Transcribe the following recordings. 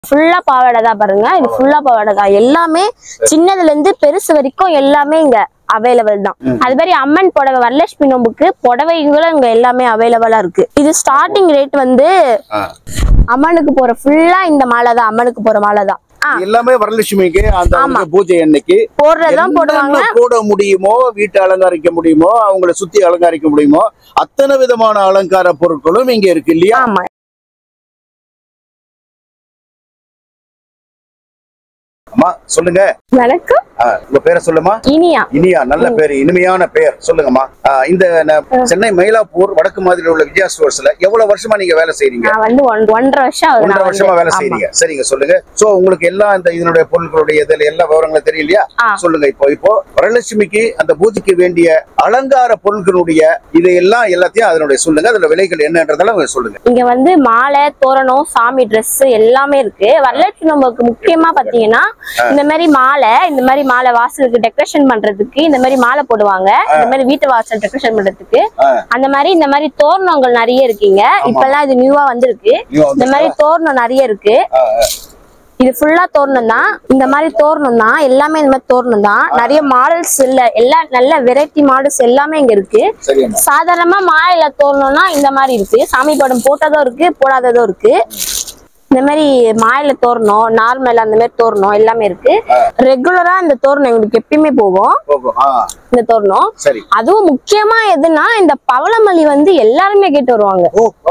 ஃபுல்லா பாவாடை தான் பாருங்க. இது ஃபுல்லா பாவாடை தான். எல்லாமே சின்னதுல இருந்து பெருசு வரைக்கும் எல்லாமே இங்க அவைலபிள் தான். அது மாதிரி அம்மன் புடவை வரலட்சுமி நோம்புக்கு புடவைகளும் இங்க எல்லாமே அவைலபிளா இருக்கு. இது ஸ்டார்டிங் ரேட் வந்து அம்மனுக்கு போற ஃபுல்லா இந்த மாலை தான். அம்மனுக்கு போற மாலை தான் எல்லாமே வரலட்சுமிக்கு அந்த பூஜை அன்னைக்கு போடுறதான் போடுவாங்க. போட முடியுமோ, வீட்டை அலங்கரிக்க முடியுமோ, அவங்களை சுத்தி அலங்கரிக்க முடியுமோ, அத்தனை விதமான அலங்கார பொருட்களும் இங்க இருக்கு இல்லையா? ஆமா. அம்மா சொல்லுங்க. வணக்கம். உங்க பேரை சொல்லுமா? இனியா. இனியா, நல்ல பேரு, இனிமையான பேர். சொல்லுங்கம்மா. இந்த சென்னை மயிலாப்பூர் வடக்கு மாதிரியில் உள்ள விஜயா ஸ்டோர்ஸ்ல எவ்வளவு வருஷமா நீங்க வேலை செய்றீங்க? நான் வந்து 1.5 வருஷம். 1.5 வருஷமா வேலை செய்றீங்க. சரிங்க, சொல்லுங்க. சோ உங்களுக்கு எல்லாம் இந்த இதனுடைய பொருட்களுடைய இதுல எல்லா விவரங்களும் தெரியலையா? சொல்லுங்க. இப்போ வரலட்சுமிக்கு அந்த பூஜைக்கு வேண்டிய அலங்கார பொருட்களுடைய இதையெல்லாம் எல்லாத்தையும் அதனுடைய சொல்லுங்க. அதோட விலைகள் என்னன்றதெல்லாம் சொல்லுங்க. இங்க வந்து மாலை, தோரணம், சாமி ட்ரெஸ் எல்லாமே இருக்கு. வரலட்சுமி நோம்புக்கு முக்கியமா பாத்தீங்கன்னா இந்த மாதிரி மாலை, இந்த மாதிரி மாலை வாசலுக்கு டெக்கரேஷன் பண்றதுக்கு இந்த மாதிரி மாலை போடுவாங்க. இந்த மாதிரி வீட்டு வாசல் டெக்கரேஷன் பண்றதுக்கு அந்த மாதிரி இந்த மாதிரி தோரணங்கள் நிறைய இருக்குங்க. இப்பெல்லாம் இது நியூவா வந்திருக்கு. இந்த மாதிரி தோரணம் நிறைய இருக்கு. இது ஃபுல்லா தோரணம் தான். இந்த மாதிரி தோரணம் தான். எல்லாமே இந்த மாதிரி தோரணம் தான். நிறைய மாடல்ஸ் இல்ல, எல்லா நல்ல வெரைட்டி மாடல்ஸ் எல்லாமே இங்க இருக்கு. சாதாரணமா மாலையில தோரணம்னா இந்த மாதிரி இருக்கு. சாமி படம் போட்டதும் இருக்கு, போடாததும் இருக்கு. இந்த மாதிரி மாயில தோரணம், நார்மல் அந்த மாதிரி தோரணம் எல்லாமே இருக்கு. ரெகுலரா இந்த தோரணம் எங்களுக்கு எப்பயுமே போகும். இந்த தோரணம் அதுவும் முக்கியமா எதுனா இந்த பவளமல்லி வந்து எல்லாருமே கேட்டு வருவாங்க.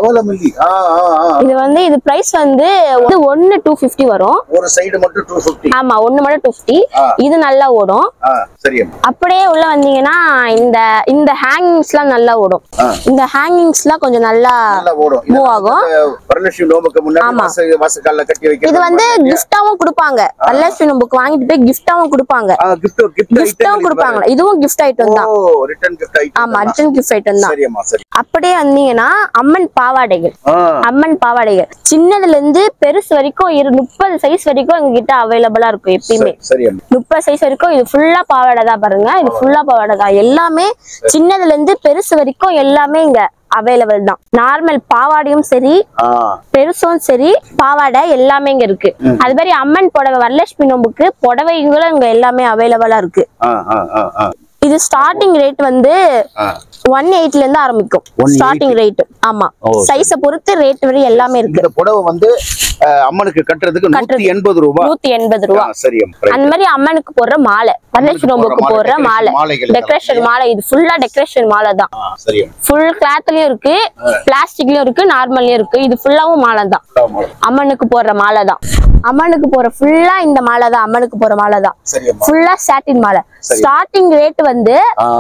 இது வந்து இது பிரைஸ் வந்து 1 250 வரும். ஒரு சைடு மட்டும் 250. ஆமா, ஒன்னு மட்டும் 250. இது நல்லா ஓடும். அப்படியே உள்ள வந்தீங்கன்னா இந்த ஹேங்கிங்ஸ்லாம் நல்லா ஓடும். இந்த ஹேங்கிங்ஸ்லாம் கொஞ்சம் நல்லா மூவ் ஆகும். ஆமா, இது வந்து கிஃப்டாவும் கொடுப்பாங்க. வரலட்சுமி நோம்புக்கு வாங்கிட்டு போய் கிஃப்டாவும் கொடுப்பாங்க. கிஃப்டாவும் கொடுப்பாங்க. இதுவும் கிஃப்ட் ஐட்டம் தான். ஆமா, ரிட்டர்ன் கிஃப்ட் ஐட்டம் தான். அப்படியே வந்தீங்கன்னா அம்மன் பாவாடைகள். அம்மன் பாவாடைகள் சின்னதுல இருந்து பெருசு வரைக்கும் 30 சைஸ் வரைக்கும் எங்க கிட்ட அவைலபிளா இருக்கும். எப்பயுமே 30 சைஸ் வரைக்கும். இது ஃபுல்லா பாவாடை தான் பாருங்க. இது ஃபுல்லா பாவாடை தான். எல்லாமே சின்னதுல இருந்து பெருசு வரைக்கும் எல்லாமே இங்க அவைலபிள் தான். நார்மல் பாவாடையும் சரி, பெருசும் சரி, பாவாடை எல்லாமே இங்க இருக்கு. அது மாதிரி அம்மன் புடவை வரலட்சுமி நோம்புக்கு புடவைகளும் இங்க எல்லாமே அவைலபிளா இருக்கு. இது ஸ்டார்டிங் ரேட் வந்து 180 இருந்து ஆரம்பிக்கும். Starting rate. ஆமா, சைஸ பொறுத்து ரேட் வரை எல்லாமே இருக்கு. இந்த புடவை வந்து அம்மனுக்கு கட்டுறதுக்கு 180 ரூபாய். 180 ரூபாய். சரி. அந்த மாதிரி அம்மனுக்கு போடுற மாலை, வரலட்சுமி நோம்புக்கு போடுற மாலை, டெக்கரேஷன் மாலை. இது ஃபுல்லா டெக்கரேஷன் மாலை தான். ஃபுல் கிளாத்லயும் இருக்கு, பிளாஸ்டிக்லயும் இருக்கு, நார்மல்லயும் இருக்கு. இது ஃபுல்லாவும் மாலை தான். அம்மனுக்கு போடுற மாலை தான். அம்மனுக்கு போற ஃபுல்லா இந்த மாலை தான். அம்மனுக்கு போற மாலை தான். ஃபுல்லா சாட்டின் மாலை. ஸ்டார்டிங் ரேட் வந்து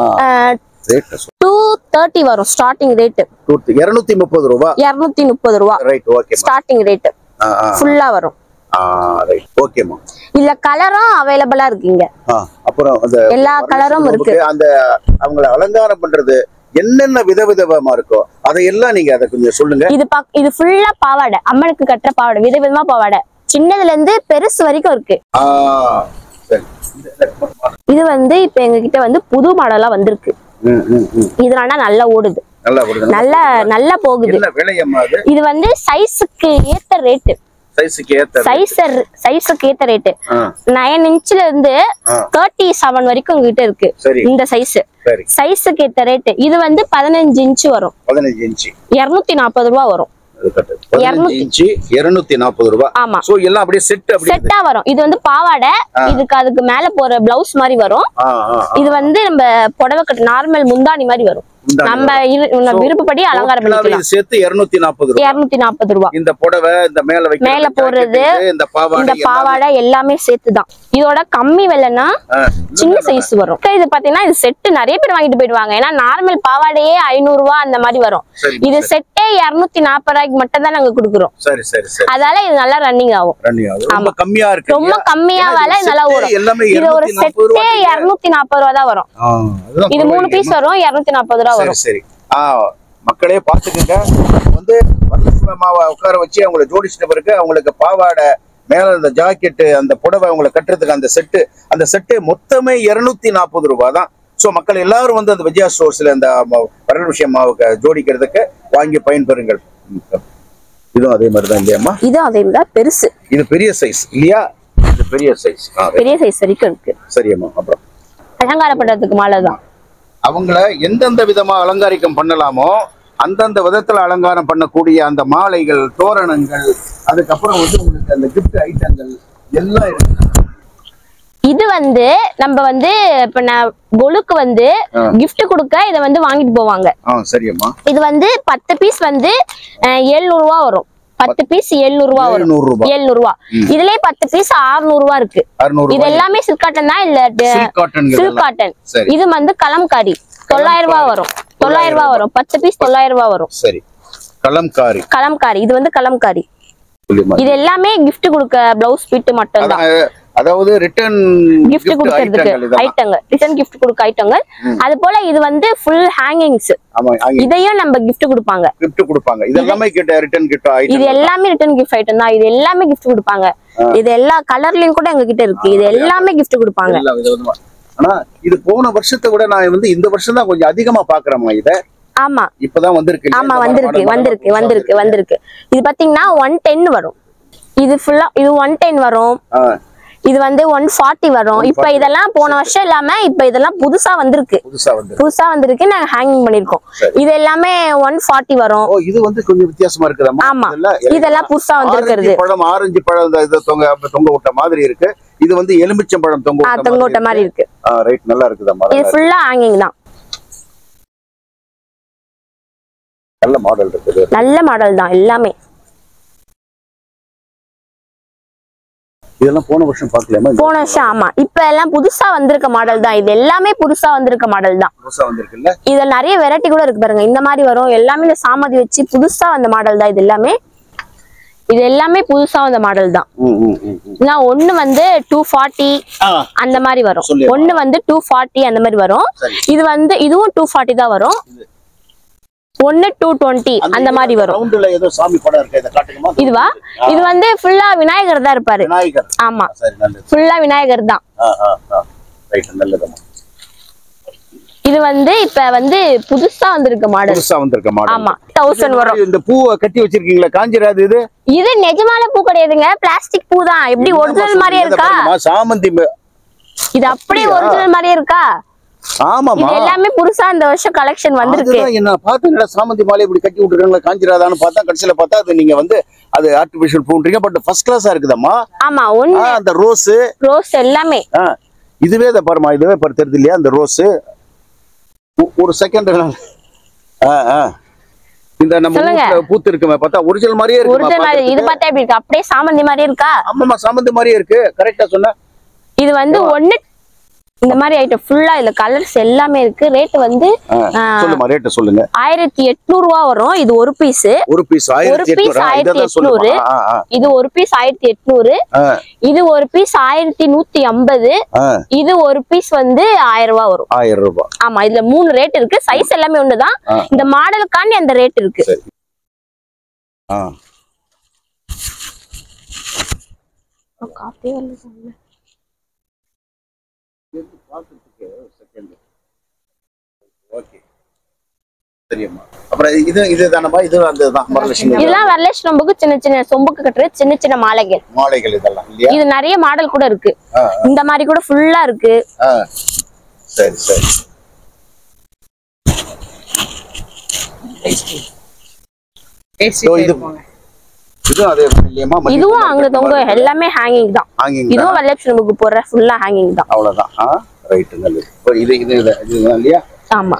230 வரும். ஸ்டார்டிங் ரேட் 230 ரூபாய். 230 ரூபாய் ஸ்டார்டிங் ரேட். ஃபுல்லா வரும். ஓகேமா. இல்ல கலரும் அவைலபிளா இருக்குங்க. அப்புறம் எல்லா கலரும் இருக்கு. அந்த அவங்கள அலங்காரம் பண்றது என்னென்ன விதவிதமா இருக்கோ அதையெல்லாம் நீங்க அதை கொஞ்சம் சொல்லுங்க. இது ஃபுல்லா பாவாடை. அம்மனுக்கு கட்டுற பாவாடை, விதவிதமா பாவாடை. சின்னதுல இருந்து பெருசு வரைக்கும் இருக்கு. இது வந்து இப்ப எங்க கிட்ட வந்து புது மாடலா வந்திருக்கு. இதனால நல்லா ஓடுது, நல்லா போகுது. இது வந்து சைஸுக்கு ஏத்த ரேட்டு. சைஸுக்கு ஏத்த ரேட்டு 9 இன்ச்ல இருந்து 37 வரைக்கும் உங்ககிட்ட இருக்கு. இந்த சைஸுக்கு ஏத்த ரேட்டு. இது வந்து 15 இன்ச் வரும். 240 ரூபாய் வரும். 240 ரூபாய். ஆமா. சோ எல்லாம் அப்படியே செட்டா வரும். இது வந்து பாவாடை. அதுக்கு மேல போற பிளவுஸ் மாதிரி வரும். இது வந்து நம்ம புடவை கட்டு நார்மல் முந்தானி மாதிரி வரும். நம்ம விருப்பப்படி அலங்காரம் பண்ணிக்கலாம். சேர்த்து 240 ரூபாய். இந்த புடவை, இந்த மேல போடுறது, இந்த பாவாடை எல்லாமே சேர்த்துதான். இதோட கம்மி விலைன்னா சின்ன சைஸ் வரும். இது பாத்தீங்கன்னா இது செட்டு நிறைய பேர் வாங்கிட்டு போயிடுவாங்க. ஏன்னா நார்மல் பாவாடையே 500 ரூபாய் அந்த மாதிரி வரும். இது செட்டே 240 ரூபாய்க்கு மட்டும் தான் நாங்க கொடுக்குறோம். அதால இது நல்லா ரன்னிங் ஆகும். ரொம்ப கம்மியா இருக்கு. ரொம்ப கம்மியா விலை நல்லா ஓடும். இது ஒரு செட்டே 240 ரூபாய் தான் வரும். இது 3 பீஸ் வரும். 240 ரூபாய் வரும். சரி. மக்களே பாத்துக்கங்க. வந்து வரலட்சுமி அம்மாவை உட்கார வச்சு அவங்களை ஜோடிச்சிட்ட பிறகு அவங்களுக்கு பாவாடை, மேல அந்த ஜாக்கெட்டு, அந்த புடவை அவங்களை கட்டுறதுக்கு அந்த செட்டு மொத்தமே 240 ரூபாய் தான். சோ மக்கள் எல்லாரும் வந்து அந்த விஜயா ஸ்டோர்ஸ்ல அந்த வரலட்சுமி அம்மாவுக்கு ஜோடிக்கிறதுக்கு வாங்கி பயன்பெறுங்கள். இதுவும் அதே மாதிரி தான் இல்லையாம்மா? இதுவும் அதே மாதிரி தான், பெருசு. இது பெரிய சைஸ் இல்லையா? இது பெரிய சைஸ். பெரிய சைஸ் வரைக்கும் இருக்கு. சரியம்மா. அப்புறம் அலங்காரம் பண்றதுக்கு மாலை தான். அவங்கள எந்தெந்த விதமா அலங்காரிக்கம் பண்ணலாமோ அந்தந்த விதத்துல அலங்காரம் பண்ணக்கூடிய அந்த மாலைகள், தோரணங்கள், அதுக்கப்புறம் வந்து உங்களுக்கு அந்த கிஃப்ட் ஐட்டங்கள் எல்லாம் இருக்கு. இது வந்து நம்ம வந்து இப்ப நான் கொலுக்கு வந்து gift கொடுக்க இத வந்து வாங்கிட்டு போவாங்க. சரியம்மா. இது வந்து 10 பீஸ் வந்து 700 ரூபாய் வரும். 10 பீஸ் 700 ரூபாய் வரும். 700 ரூபாய். இதுலயே 10 பீஸ் 600 ரூபாய் இருக்கு. இது எல்லாமே சில்க் காட்டன் தான். இல்ல சில்க் காட்டன். இது வந்து கலம்காரி 900 ரூபாய் வரும். 900 ரூபாய் வரும். 10 பீஸ் 900 ரூபாய் வரும். சரி. கலம்காரி. கலம்காரி இது வந்து கலம்காரி. இது எல்லாமே gift கொடுக்க ப்ளவுஸ் பிட் மட்டும் தான். அதாவது ரிட்டர்ன் gift கொடுக்கிறதுக்கு ஐட்டங்கள், ரிட்டர்ன் gift கொடுக்க ஐட்டங்கள். அது போல இது வந்து ஃபுல் ஹேங்கிங்ஸ். ஆமா, இதையும் நம்ம gift கொடுப்பாங்க. gift கொடுப்பாங்க. இது எல்லாமே ரிட்டர்ன் gift ஐட்டம். இது எல்லாமே ரிட்டர்ன் gift ஐட்டம் தான். இது எல்லாமே gift கொடுப்பாங்க. இது எல்லா கலர்லயும் கூட எங்க கிட்ட இருக்கு. இது எல்லாமே gift கொடுப்பாங்க. எல்லா விதமா. ஆனா இது போன வருஷத்தை விட நான் வந்து இந்த வருஷம் தான் கொஞ்சம் அதிகமா பாக்குறேம்மா இத. ஆமா, இப்பதான் வந்திருக்கு. ஆமா, வந்திருக்கு. இது பாத்தீங்கன்னா 110 வரும். இது ஃபுல்லா இது 110 வரும். இது வந்து 140 வரும். இப்ப இதெல்லாம் போன வருஷம் இல்லாம இப்ப இதெல்லாம் புதுசா வந்திருக்கு. நாங்க ஹேங்கிங் பண்ணிருக்கோம். இது எல்லாமே 140 வரும். இது வந்து கொஞ்சம் வித்தியாசமா இருக்குதாமா? ஆமா, இதெல்லாம் புதுசா வந்திருக்கிறது. ஆரஞ்சு பழம் இத தொங்க விட்ட மாதிரி இருக்கு. இது வந்து எலுமிச்சம்பழம் தொங்க விட்ட மாதிரி இருக்கு. ரைட், நல்லா இருக்குதாமா? இது ஃபுல்லா ஹேங்கிங் தான். நல்ல மாடல் இருக்குது. நல்ல மாடல் தான் எல்லாமே. இதெல்லாம் போன வருஷம் பார்க்கலாமா? போன வருஷம். ஆமா, இப்ப எல்லாம் புதுசா வந்திருக்க மாடல் தான். இது எல்லாமே புதுசா வந்திருக்க மாடல் தான். புதுசா வந்திருக்குல்ல. இதுல நிறைய வெரைட்டி கூட இருக்கு பாருங்க. இந்த மாதிரி வரும். எல்லாமே இந்த சாமதி வச்சு புதுசா வந்த மாடல் தான். இது எல்லாமே புதுசா வந்த மாடல் தான். நான் ஒண்ணு வந்து 240 அந்த மாதிரி வரும். ஒண்ணு வந்து 240 அந்த மாதிரி வரும். இது வந்து இதுவும் 240 தான் வரும். ஒன்னு 220 அந்த மாதிரி வரும். ரவுண்ட்ல ஏதோ சாமி படம் இருக்கு. இத காட்டுங்கமா. இதுவா? இது வந்து ஃபுல்லா விநாயகர் தான் இருப்பாரு. விநாயகர். ஆமா, சரி, நல்லது. ஃபுல்லா விநாயகர் தான். ரைட், நல்லதுமா. இது வந்து இப்ப வந்து புதுசா வந்திருக்க மாடல். ஆமா, 1000 வரும். இந்த பூவை கட்டி வச்சிருக்கீங்களா? காஞ்சிராது இது? இது நிஜமான பூ கிடையாதுங்க, பிளாஸ்டிக் பூ தான். எப்படி ஒரிஜினல் மாதிரியே இருக்கா? சாமந்தி. இது அப்படியே ஒரிஜினல் மாதிரியே இருக்கா? ஆமாமா, இது எல்லாமே புதுசா இந்த வருஷம் கலெக்ஷன் வந்திருக்கு. என்ன பார்த்தா சாமந்தி மாலை இப்படி கட்டி விட்டுருக்காங்க, காஞ்சிராதான்னு பார்த்தா கடைசியில பார்த்தா அது நீங்க வந்து அது ஆர்டிபிஷியல் பூன்றீங்க. பட் ஃபர்ஸ்ட் கிளாஸா இருக்குதம்மா. ஆமா, ஒண்ணு அந்த ரோஸ் எல்லாமே. இதுவே இத பாருமா, இதுவே பாரு தெரியுது இல்லையா? அந்த ரோஸ் ஒரு செகண்ட் இந்த நம்ம பூத்து இருக்குமே பார்த்தா ஒரிஜினல் மாதிரியே இருக்கு. ஒரிஜினல் மாதிரி. இது பார்த்தா எப்படி இருக்கு? அப்படியே சாமந்தி மாதிரியே இருக்கா? ஆமாமா, சாமந்தி மாதிரியே இருக்கு. கரெக்ட்டா சொன்ன. இது வந்து ஒண்ணு இந்த மாதிரி ஐட்டம் ஃபுல்லா இல்ல கலர்ஸ் எல்லாமே இருக்கு. ரேட் வந்து சொல்லுமா, ரேட் சொல்லுங்க. 1800 ரூபாய் வரும். இது ஒரு பீஸ் 1800. இது ஒரு பீஸ் 1800. இது ஒரு பீஸ் 1150. இது ஒரு பீஸ் வந்து 1000 ரூபாய் வரும். 1000 ரூபாய். ஆமா, இதுல 3 ரேட் இருக்கு. சைஸ் எல்லாமே ஒண்ணுதான். இந்த மாடலுக்காண்டி அந்த ரேட் இருக்கு. காப்பி வந்து இதெல்லாம் வரலட்சுமி நோம்புக்கு சின்ன சின்ன சொம்புக்கு கட்டுற சின்ன சின்ன மாலைகள். இதெல்லாம் இது நிறைய மாடல் கூட இருக்கு. இந்த மாதிரி கூட ஃபுல்லா இருக்கு. சரி சரி. இதுவும் அங்க தொங்க எல்லாமே ஹேங்கிங் தான். இதுவும் வரலட்சுமி நோம்புக்கு போற ஃபுல்லா ஹேங்கிங் தான். அவ்வளவுதான். ரைட், நல்லது. இது இதுதான் இல்லையா? ஆமா.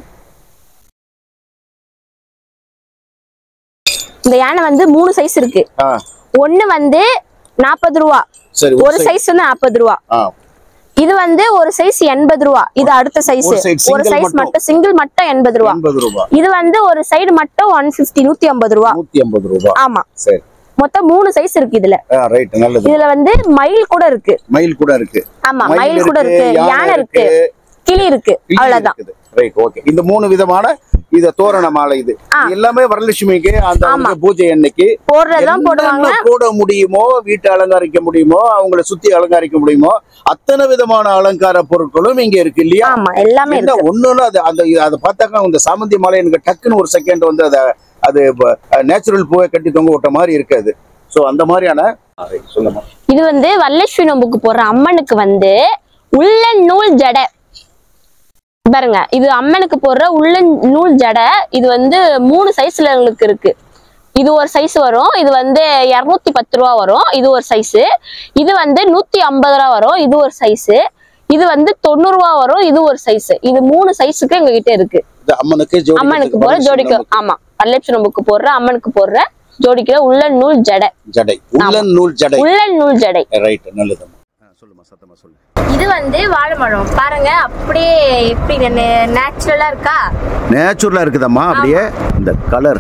இந்த யானை வந்து 3 சைஸ் இருக்கு. ஒண்ணு வந்து 40 ரூபாய். ஒரு சைஸ் வந்து 40 ரூபாய். இது வந்து ஒரு சைஸ் 80 ரூபாய். இது அடுத்த சைஸ். ஒரு சைஸ் மட்டும் சிங்கிள் மட்டும் 80 ரூபாய். இது வந்து ஒரு சைடு மட்டும் 150 150 ரூபாய். 150 ரூபாய். ஆமா, சரி. மொத்தம் 3 சைஸ் இருக்கு இதுல. ரைட், நல்லது. இதுல வந்து மயில் கூட இருக்கு. ஆமா, மயில் கூட இருக்கு, யானை இருக்கு, கிளி இருக்கு. அவ்வளவுதான். Right, okay. இந்த 3 விதமான இது தோரண மாலை, இது எல்லாமே வரலட்சுமிக்கு அந்த பூஜை அன்னைக்கு போட முடியுமோ, வீட்டை அலங்கரிக்க முடியுமோ, அவங்களை சுத்தி அலங்கரிக்க முடியுமோ அத்தனை விதமான அலங்கார பொருட்களும் இங்க இருக்கு இல்லையா? எல்லாமே ஒன்னொன்னு அதை பார்த்தாக்கா இந்த சாமந்தி மாலை எனக்கு டக்குன்னு ஒரு செகண்ட் வந்து அது நேச்சுரல் பூவை கட்டி தொங்க விட்ட மாதிரி இருக்காது. சோ அந்த மாதிரியான சொல்லுமா. இது வந்து வரலட்சுமி நோம்புக்கு போடுற அம்மனுக்கு வந்து உள்ளன் நூல் ஜடை பாருங்க. இது அம்மனுக்கு போடுற உள்ளன் நூல் ஜடை. இது வந்து 3 சைஸ்ல உங்களுக்கு இருக்கு. இது ஒரு சைஸ் வரும், இது வந்து 210 ரூபா வரும், இது ஒரு சைஸ். இது வந்து 150 ரூபா வரும், இது ஒரு சைஸ். இது வந்து 90 ரூபா வரும், இது ஒரு சைஸ். இது 3 சைஸுக்கு எங்க கிட்ட இருக்கு. அம்மனுக்கு போற ஜோடிக்கு, ஆமா வரலட்சுமி நோம்புக்கு போடுற அம்மனுக்கு போடுற ஜோடிக்கிற உள்ளன் நூல் ஜடை. உள்ளன் நூல் ஜடை. ரைட், நல்லது. சொல்லுமா, சத்தமா சொல்லு. இது வந்து வாழை மரம் பாருங்க, அப்படியே எப்படி நேச்சுரலா இருக்கா? நேச்சுரலா இருக்குதம்மா. அப்படியே இந்த கலர்,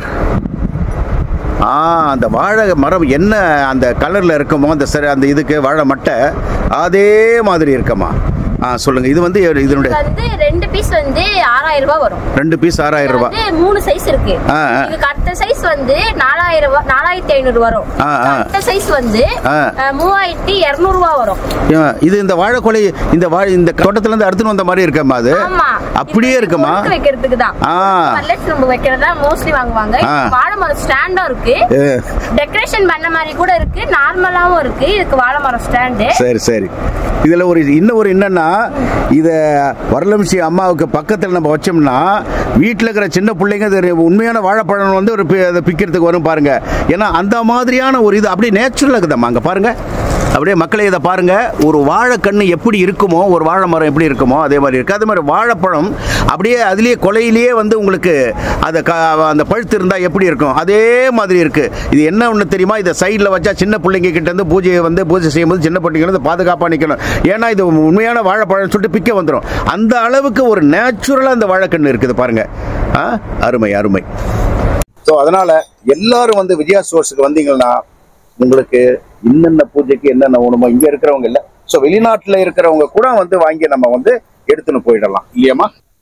அந்த வாழை மரம் என்ன அந்த கலர்ல இருக்குமோ அந்த இதுக்கு வாழை மட்டை அதே மாதிரி இருக்கமா. சொல்லுங்க. இது வந்து இதனுடைய 2 பீஸ் வந்து 6000 ரூபாய் வரும். 2 பீஸ் 6000 ரூபாய். 3 சைஸ் இருக்கு. இதுக்கு அடுத்த சைஸ் வந்து 4500 வரும். அடுத்த சைஸ் வந்து 3200 ரூபாய் வரும். இது இந்த வாழைக்கொலை இந்த தோட்டத்துல இருந்து அடுத்து வந்த மாதிரி இருக்கமா? அது அப்படியே இருக்குமா? வைக்கிறதுக்கு தான் வரலட்சுமி வைக்கிறதா மோஸ்ட்லி வாங்குவாங்க. வாழை மரம் ஸ்டாண்டும் இருக்கு, டெக்கரேஷன் பண்ண மாதிரி கூட இருக்கு, நார்மலாவும் இருக்கு. இதுக்கு வாழை மரம் ஸ்டாண்டு. சரி. இதுல இன்னொரு என்னன்னா, இத வரலட்சுமி அம்மாவுக்கு பக்கத்துல நம்ம வச்சோம்னா வீட்டுல இருக்கிற சின்ன பிள்ளைங்க உண்மையான வாழைப்பழம் வந்து ஒரு பிக்கிறதுக்கு வரும் பாருங்க. ஏன்னா அந்த மாதிரியான ஒரு இது அப்படியே நேச்சுரலா இருக்குதம்மா. அங்க பாருங்க, அப்படியே மக்களே இதை பாருங்க. ஒரு வாழைக்கண்ணு எப்படி இருக்குமோ, ஒரு வாழை மரம் எப்படி இருக்குமோ அதே மாதிரி இருக்கு. அதே மாதிரி வாழைப்பழம் அப்படியே அதுலயே கொலையிலேயே வந்து உங்களுக்கு அந்த பழுத்து இருந்தா எப்படி இருக்கும் அதே மாதிரி இருக்கு. இது என்ன ஒண்ணு தெரியுமா? இதை சைட்ல வச்சா சின்ன பிள்ளைங்க கிட்ட இருந்து பூஜை செய்யும்போது சின்ன பிள்ளைங்க பாதுகாப்பா நிக்கணும். ஏன்னா இது உண்மையான வாழைப்பழம் சொல்லிட்டு பிக்க வந்துடும். அந்த அளவுக்கு ஒரு நேச்சுரலா அந்த வாழைக்கண்ணு இருக்குது பாருங்க. அருமை. ஸோ அதனால எல்லாரும் வந்து விஜயா ஸ்டோர்ஸுக்கு வந்தீங்கன்னா உங்களுக்கு என்னென்ன பூஜைக்கு என்னென்ன வேணுமோ இங்க இருக்கிறவங்க இல்ல, ஸோ வெளிநாட்டுல இருக்கிறவங்க கூட வந்து வாங்கி நம்ம வந்து எடுத்துன்னு போயிடலாம் இல்லையாமா?